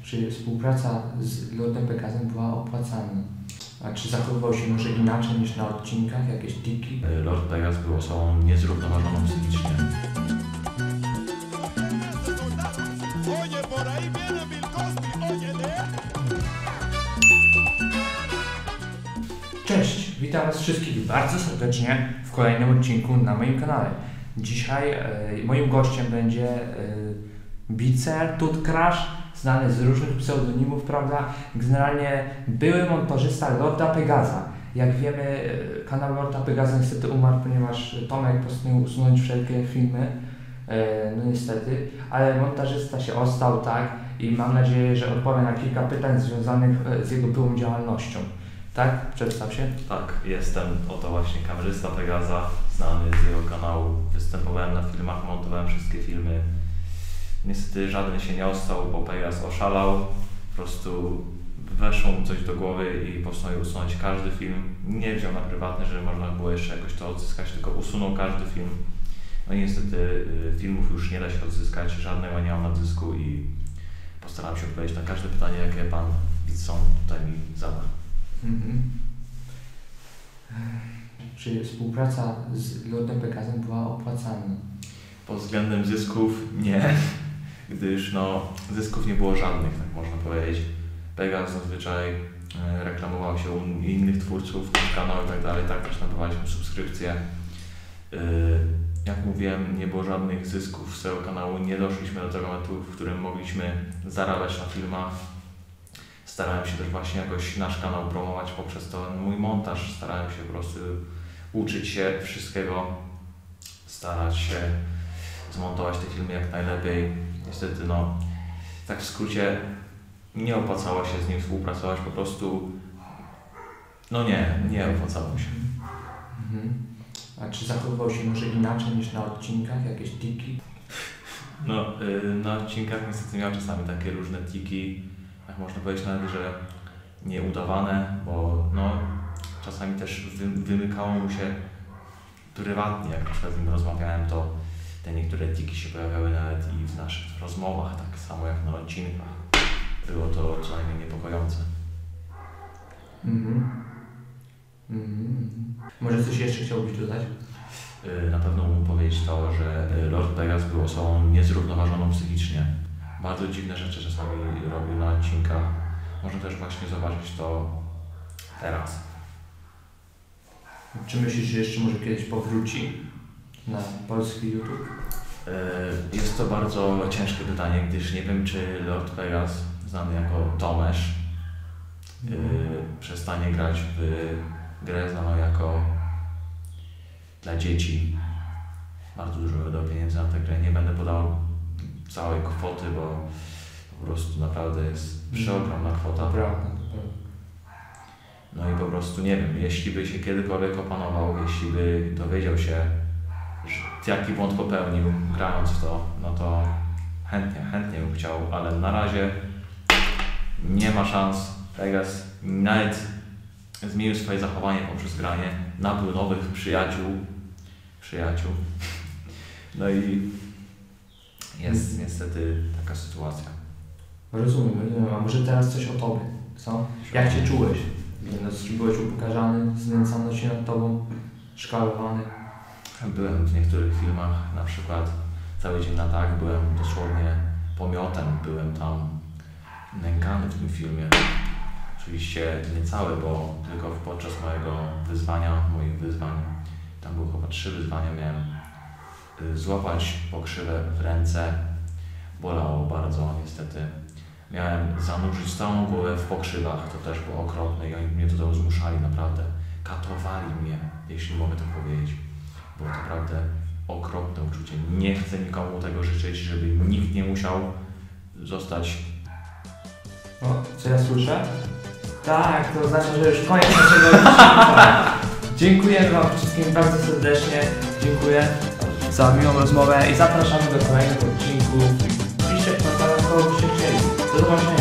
czy współpraca z Lordem Pegasem była opłacalna? A czy zachowywał się może inaczej niż na odcinkach? Jakieś tiki? Lord Pegas był osobą niezrównoważoną psychicznie. Cześć, witam Was wszystkich bardzo serdecznie w kolejnym odcinku na moim kanale. Dzisiaj moim gościem będzie Bicer, Tutkrash, znany z różnych pseudonimów, prawda? Generalnie były montażysta Lorda Pegasa. Jak wiemy, kanał Lorda Pegasa niestety umarł, ponieważ Tomek postanowił usunąć wszelkie filmy, no niestety, ale montażysta się ostał, tak? I mam nadzieję, że odpowie na kilka pytań związanych z jego byłą działalnością. Tak? Przedstaw się. Tak, jestem oto właśnie kamerzysta Pegasa, znany z jego kanału. Występowałem na filmach, montowałem wszystkie filmy. Niestety żaden się nie ostał, bo Pegas oszalał. Po prostu weszło mu coś do głowy i postanowił usunąć każdy film. Nie wziął na prywatne, żeby można było jeszcze jakoś to odzyskać, tylko usunął każdy film. No i niestety filmów już nie da się odzyskać, żadnego nie mam na dysku i postaram się odpowiedzieć na każde pytanie, jakie pan Bitson tutaj mi zada. Czy współpraca z Lordem Pegasem była opłacalna? Pod względem zysków nie, gdyż no, zysków nie było żadnych, tak można powiedzieć. Pegas zazwyczaj reklamował się u innych twórców, kanał i tak dalej, tak też nabywaliśmy subskrypcje. Jak mówiłem, nie było żadnych zysków z tego kanału, nie doszliśmy do tego momentu, w którym mogliśmy zarabiać na filmach. Starałem się też właśnie jakoś nasz kanał promować poprzez to mój montaż. Starałem się po prostu uczyć się wszystkiego, starać się zmontować te filmy jak najlepiej. Niestety, no, tak w skrócie, nie opłacało się z nim współpracować, po prostu, no nie opłacało się. A czy zachowywał się może inaczej niż na odcinkach? Jakieś tiki? No, na odcinkach niestety miał czasami takie różne tiki, jak można powiedzieć nawet, że nieudawane, bo no, czasami też wymykało mu się prywatnie, jak na przykład z nim rozmawiałem, to te niektóre tiki się pojawiały nawet i w naszych rozmowach, tak samo jak na odcinkach. Było to co najmniej niepokojące. Może coś jeszcze chciałbyś dodać? Na pewno mógł powiedzieć to, że Lord Pegas był osobą niezrównoważoną psychicznie. Bardzo dziwne rzeczy czasami robił na odcinkach. Można też właśnie zobaczyć to teraz. Czy myślisz, że jeszcze może kiedyś powróci na polski YouTube? Jest to bardzo ciężkie pytanie, gdyż nie wiem, czy Lord Pegas, znany jako Tomesz, przestanie grać w grę znaną jako dla dzieci. Bardzo dużo wydał pieniędzy na tę grę. Nie będę podał całej kwoty, bo po prostu naprawdę jest przeogromna kwota. Prawda. No i po prostu nie wiem, jeśli by się kiedykolwiek opanował, jeśli by dowiedział się, jaki błąd popełnił grając w to, no to chętnie bym chciał, ale na razie nie ma szans. Pegas nawet zmienił swoje zachowanie poprzez granie, nabył nowych przyjaciół. No i jest niestety taka sytuacja. Rozumiem. A może teraz coś o tobie, co? Jak się czułeś? Czy byłeś upokarzany, znęcano się nad tobą, szkalowany? Byłem w niektórych filmach, na przykład Cały dzień na tak, byłem dosłownie pomiotem, byłem tam nękany w tym filmie. Oczywiście nie cały, bo tylko podczas moich wyzwań, tam było chyba 3 wyzwania, miałem złapać pokrzywę w ręce, bolało bardzo niestety. Miałem zanurzyć całą głowę w pokrzywach, to też było okropne i oni mnie do tego zmuszali naprawdę. Katowali mnie, jeśli mogę tak powiedzieć. Było to naprawdę okropne uczucie. Nie chcę nikomu tego życzyć, żeby nikt nie musiał zostać. O, co ja słyszę? Tak, to znaczy, że już koniec naszego odcinka. Dziękuję Wam wszystkim bardzo serdecznie. Dziękuję za miłą rozmowę i zapraszamy do kolejnych odcinków. Piszcie w komentarzach, kogo byście chcieli. Do zobaczenia.